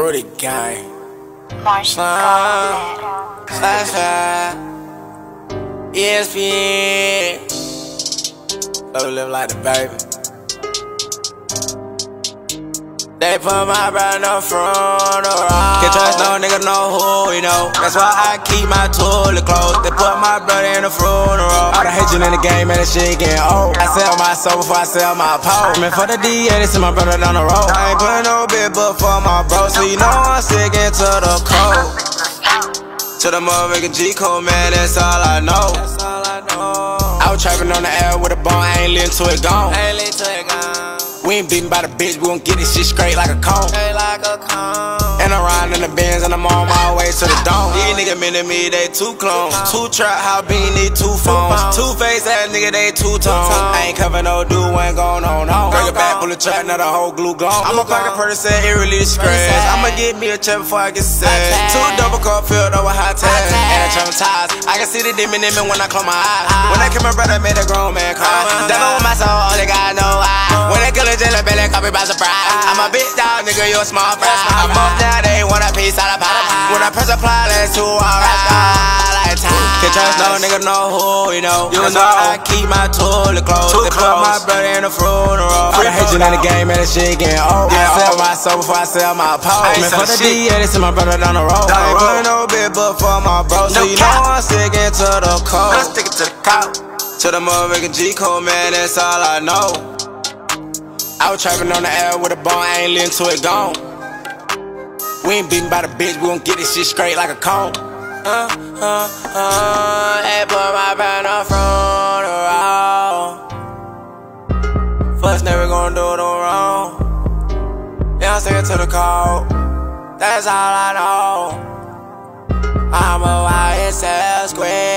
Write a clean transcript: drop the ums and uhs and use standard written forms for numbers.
Brody gang. Slash ESPN. Love live like the baby. They put my brand up front of all. Can't trust no nigga, know who we know. That's why I keep my toilet closed. They put my brother in the front row. All the hatred in the game, man, that shit getting old. I sell my soul before I sell my pole. Man, for the DA, they send my brother down the road. I ain't putting no big book for my bro, so you know I'm sticking to the code. To the motherfucking GCode, man, that's all I know. I was trapping on the air with a bone, I ain't living till it gone. We ain't beaten by the bitch, we gon' get this shit straight like a cone. And I'm riding in the Benz and I'm on my way to the dome. These niggas mean to me, they two clones. Two trap, how bean need two phones. Two face ass nigga, they two tones. I ain't cover no dude, ain't going on. Bring it back, pull the trap, now the whole glue gone. I'ma pack a person, it really scratch. I'ma get me a check before I get sad. Two double cup filled over high tag. And traumatized, I can see the demon in me when I close my eyes. When I kill my brother, made a grown man cry. Devil with my soul, only God know why. When they kill a jelly belly, caught me by surprise. I'm a big dog, nigga, you a small fry. I'm up now, they want a piece out of pie. When I press apply, that's who I ride like time. Can't trust no nigga, know who we know. You know I keep my toilet closed. They put my brother in the front row. All the hatred in the game, man, that shit getting old. I sell my soul before I sell my pole. Man, for the DA, they send my brother down the road. I ain't putting no big book for my bro, so you know I'm sticking to the code. I'm sticking to the code. To the motherfucking GCode, man, that's all I know. I was trapping on the air with a bone, I ain't living till it gone. We ain't beaten by the bitch, we gon' get this shit straight like a cone. They put my brand up front of all. Fuss never gon' do no wrong. Yeah, I'm sticking to the code. That's all I know. I'm a YSL Squido.